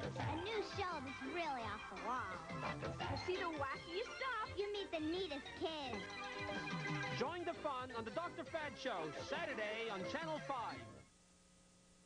A new show that's really off the wall. You see the wackiest stuff. You meet the neatest kids. Join the fun on the Dr. Fad Show, Saturday on Channel 5.